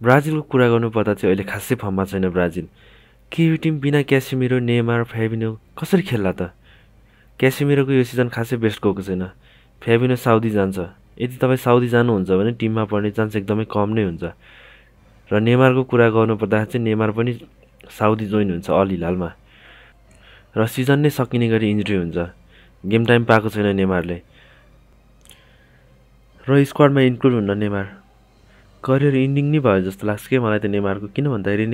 ब्राजिलको कुरा गर्नुपर्दा चाहिँ अहिले खासै फर्ममा छैन ब्राजिल। के यो टिम बिना क्यासिमिरो, नेमार, फ्याबिनो कसरी खेल्ला त? क्यासिमिरोको यो सिजन खासै बेस्ट गएको छैन। फ्याबिनो साउदी जान्छ। यदि तपाईँ साउदी जानुहुन्छ भने टिममा पर्ने चान्स एकदमै कम नै हुन्छ। र नेमारको कुरा गर्नुपर्दा चाहिँ नेमार पनि साउदी जोइन हुन्छ अल हिलालमा। र सिजन नै सकिने गरी इन्जुरी हुन्छ। गेम टाइम पाएको छैन नेमारले। र स्क्वाडमा इन्क्लुड हुन्न नेमार। करियर इन्डिङ नै भयो जस्तो लाग्छ क्या मलाई त नेमारको। किन भन्दाखेरि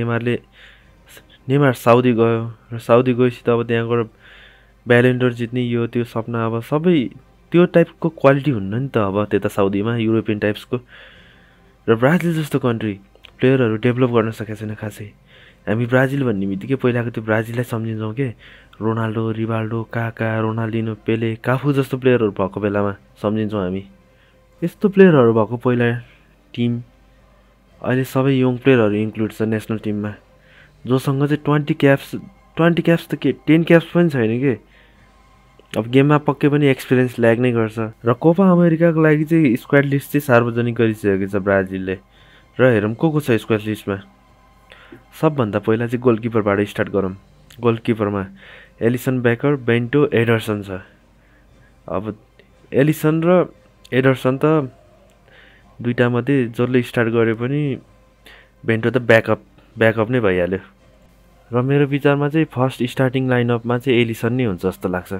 नेमार साउदी गयो र साउदी गएपछि त अब त्यहाँ गएर ब्यालेन्डर जित्ने यो त्यो सपना अब सबै त्यो टाइपको क्वालिटी हुन्न नि त अब त्यता साउदीमा युरोपियन टाइप्सको। र ब्राजिल जस्तो कन्ट्री प्लेयरहरू डेभलप गर्न सकेको छैन खासै। हामी ब्राजिल भन्ने बित्तिकै पहिलाको त्यो ब्राजिललाई सम्झिन्छौँ के, रोनाल्डो, रिभाल्डो, काका, रोनाल्डिनो, पेले, काफू जस्तो प्लेयरहरू भएको बेलामा सम्झिन्छौँ हामी। यस्तो प्लेयरहरू भएको पहिला टिम अहिले सबै यङ प्लेयरहरू इन्क्लुड छ नेसनल टिममा, जोसँग चाहिँ 20 क्याप्स त के 10 क्याप्स पनि छैन के। अब गेममा पक्कै पनि एक्सपिरियन्स लाग्नै गर्छ। र कोपा अमेरिकाको लागि चाहिँ स्क्वाड लिस्ट चाहिँ सार्वजनिक गरिसकेको छ ब्राजिलले। र हेरौँ को छ स्क्वाड लिस्टमा। सबभन्दा पहिला चाहिँ गोलकिपरबाट स्टार्ट गरौँ। गोलकिपरमा एलिसन बेकर, बेन्टो, एडरसन छ। अब एलिसन र एडरसन त दुईटामध्ये जसले स्टार्ट गरे पनि बेन्टो त ब्याकअप नै भइहाल्यो। र मेरो विचारमा चाहिँ फर्स्ट स्टार्टिङ लाइनअपमा चाहिँ एलिसन नै हुन्छ जस्तो लाग्छ।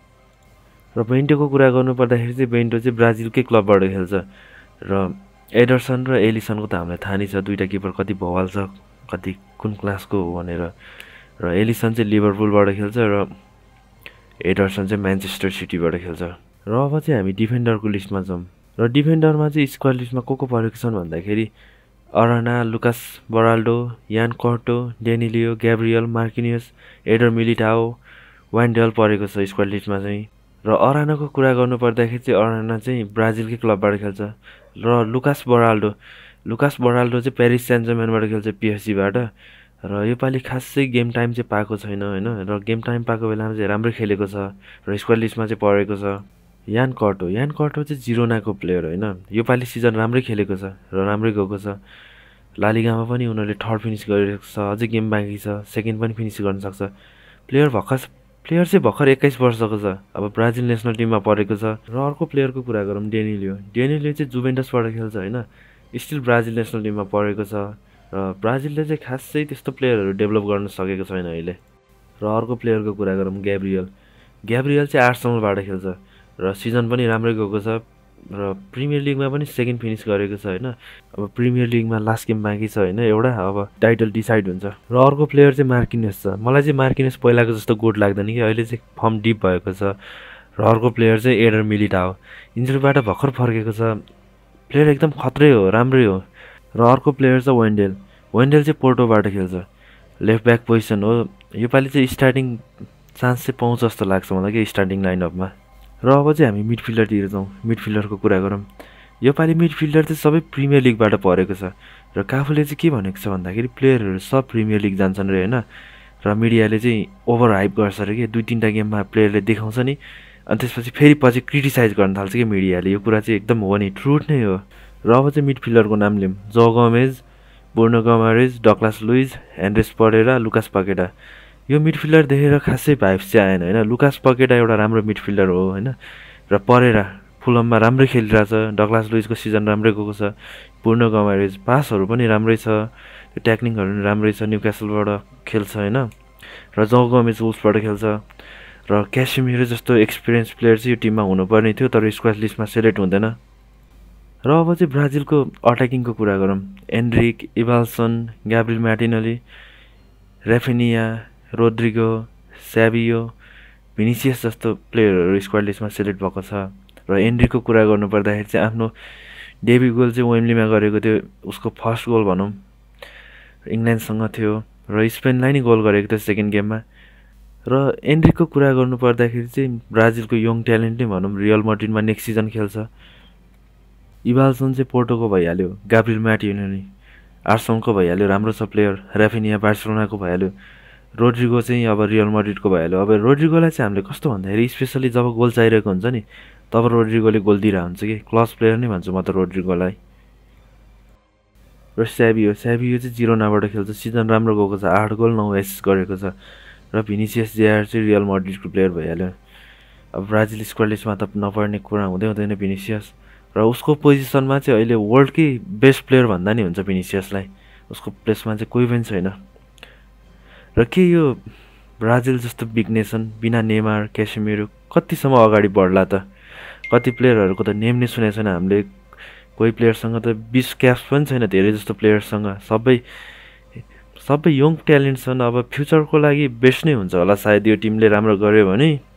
र बेन्टोको कुरा गर्नुपर्दाखेरि चाहिँ बेन्टो चाहिँ ब्राजिलकै क्लबबाट खेल्छ। र एडरसन र एलिसनको त हामीलाई थाहा नै छ दुईटा किपर कति भवाल छ, कति कुन क्लासको हो भनेर। र एलिसन चाहिँ लिभरपुलबाट खेल्छ र एडरसन चाहिँ म्यान्चेस्टर सिटीबाट खेल्छ। र अब चाहिँ हामी डिफेन्डरको लिस्टमा जाउँ। र डिफेन्डरमा चाहिँ स्क्वाड लिस्टमा को परेको छन् भन्दाखेरि Arana, Lucas Beraldo, Yan Couto, Danilo, Gabriel, Marquinhos, Eder Militao, Wendell परेको छ स्क्वाड लिस्टमा चाहिँ। र अरानाको कुरा गर्नुपर्दाखेरि चाहिँ अराना चाहिँ ब्राजिलकै क्लबबाट खेल्छ। र लुकास बराल्डो चाहिँ पेरिस सेन्ट जर्मेनबाट खेल्छ, पिएसजीबाट। र योपालि खासै गेम टाइम चाहिँ पाएको छैन होइन। र गेम टाइम पाएको बेलामा चाहिँ राम्रै खेलेको छ र स्क्वाड लिस्टमा चाहिँ परेको छ। यान कर्टो चाहिँ जिरोनाको प्लेयर होइन। योपालि सिजन राम्रै खेलेको छ र राम्रै गएको छ। लालिगामा पनि उनीहरूले थर्ड फिनिस गरिरहेको छ, अझै गेम बाँकी छ, सेकेन्ड पनि फिनिस गर्न सक्छ। प्लेयर चाहिँ भर्खर 21 वर्षको छ। अब ब्राजिल नेसनल टिममा परेको छ। र अर्को प्लेयरको कुरा गरौँ डेनिलियो चाहिँ जुभेन्टसबाट खेल्छ होइन। स्टिल ब्राजिल नेसनल टिममा परेको छ। र ब्राजिलले चाहिँ खासै त्यस्तो प्लेयरहरू डेभलप गर्न सकेको छैन अहिले। र अर्को प्लेयरको कुरा गरौँ ग्याब्रियल चाहिँ आर्सेनलबाट खेल्छ र सिजन पनि राम्रै गएको छ। र प्रिमियर लिगमा पनि सेकेन्ड फिनिस गरेको छ होइन। अब प्रिमियर लिगमा लास्ट गेम बाँकी छ होइन एउटा, अब टाइटल डिसाइड हुन्छ। र अर्को प्लेयर चाहिँ मार्किनेस छ। मलाई चाहिँ मार्किनेस पहिलाको जस्तो गुड लाग्दैन कि, अहिले चाहिँ फर्म डिप भएको छ। र अर्को प्लेयर चाहिँ एडर मिलिटाओ इन्जुरीबाट भर्खर फर्केको छ। प्लेयर एकदम खत्रै हो, राम्रै हो। र अर्को प्लेयर चाहिँ वेन्डेल चाहिँ पोर्टोबाट खेल्छ, लेफ्ट ब्याक पोजिसन हो। योपालि चाहिँ स्टार्टिङ चान्स चाहिँ पाउँछ जस्तो लाग्छ मलाई कि स्टार्टिङ लाइनअपमा। र अब चाहिँ हामी मिडफिल्डरतिर जाउँ। मिडफिल्डरको कुरा गरौँ। योपालि मिडफिल्डर चाहिँ सबै प्रिमियर लिगबाट परेको छ। र काफूले चाहिँ के भनेको छ भन्दाखेरि प्लेयरहरू सब प्रिमियर लिग जान्छन् रे होइन। र मिडियाले चाहिँ ओभर हाइप गर्छ अरे कि, 2-3टा गेममा प्लेयरले देखाउँछ नि, अनि त्यसपछि पछि क्रिटिसाइज गर्न थाल्छ कि मिडियाले। यो कुरा चाहिँ एकदम हो नि, ट्रुथ नै हो। र अब चाहिँ मिडफिल्डरको नाम लिउँ। Joao Gomes, Bruno Guimaraes, Douglas Luiz, Andreas Pereira, Lucas Paqueta. यो मिडफिल्डर देखेर खासै भाइब्स चाहिँ आएन होइन। लुकास पकेटा एउटा राम्रो मिडफिल्डर हो होइन। र परेरा फुलममा राम्रै खेलिरहेछ। डग्लास लुइजको सिजन राम्रै गएको छ। ब्रुनो गमारेज पासहरू पनि राम्रै छ, त्यो ट्याक्लिङहरू पनि राम्रै छ, न्युक्यासलबाट खेल्छ होइन। र जो गोमेज वुल्सबाट खेल्छ। र क्यासिमिरो जस्तो एक्सपिरियन्स प्लेयर चाहिँ यो टिममा हुनुपर्ने थियो, तर स्क्वाड लिस्टमा सेलेक्ट हुँदैन। र अब चाहिँ ब्राजिलको अट्याकिङको कुरा गरौँ। Endrick, Evanilson, Gabriel Martinelli, Raphinha, Rodrygo, Savinho, Vinicius जस्तो प्लेयरहरू स्क्वाड लिस्टमा सेलेक्ट भएको छ। र एन्ड्रिकको कुरा गर्नुपर्दाखेरि चाहिँ आफ्नो डेब्यु गोल चाहिँ वेम्बलीमा गरेको थियो, उसको फर्स्ट गोल भनौँ, इङ्ल्यान्डसँग थियो। र स्पेनलाई नै गोल गरेको थियो सेकेन्ड गेममा। र एन्ड्रिकको कुरा गर्नुपर्दाखेरि चाहिँ ब्राजिलको यङ ट्यालेन्ट नै भनौँ, रियल मड्रिडमा नेक्स्ट सिजन खेल्छ। इभाल्सन चाहिँ पोर्टोको भइहाल्यो, ग्याब्रियल मार्टिनेली आर्सेनलको भइहाल्यो, राम्रो छ प्लेयर। राफिनिया बार्सिलोनाको भइहाल्यो। रोड्रिगो चाहिँ अब रियल मड्रिडको भइहाल्यो। अब रोड्रिगोलाई चाहिँ हामीले कस्तो भन्दाखेरि स्पेसली जब गोल चाहिरहेको हुन्छ नि तब रोड्रिगोले गोल दिइरहेको हुन्छ कि, क्लच प्लेयर नै भन्छु म त रोड्रिगोलाई। र स्याभियो चाहिँ जिरोनाबाट खेल्छ, सिजन राम्रो गएको छ, 8 गोल 9 एसिस्ट गरेको छ। र भिनिसियस जेआर चाहिँ रियल मड्रिडको प्लेयर भइहाल्यो। अब ब्राजिल स्क्वाड लिस्टमा त नपर्ने कुरा हुँदैन भिनिसियस। र उसको पोजिसनमा चाहिँ अहिले वर्ल्डकै बेस्ट प्लेयर भन्दा नि हुन्छ भिनिसियसलाई, उसको प्लेसमा चाहिँ कोही पनि छैन। र के यो ब्राजिल जस्तो बिग नेसन बिना नेमार क्यासेमिरो कतिसम्म अगाडि बढ्ला त? कति प्लेयरहरूको त नेम नै सुनेको छैन हामीले, कोही प्लेयरसँग त 20 क्याप्स पनि छैन, धेरै जस्तो प्लेयरसँग। सबै यङ ट्यालेन्ट छन्। अब फ्युचरको लागि बेस्ट नै हुन्छ होला सायद यो टिमले राम्रो गर्यो भने।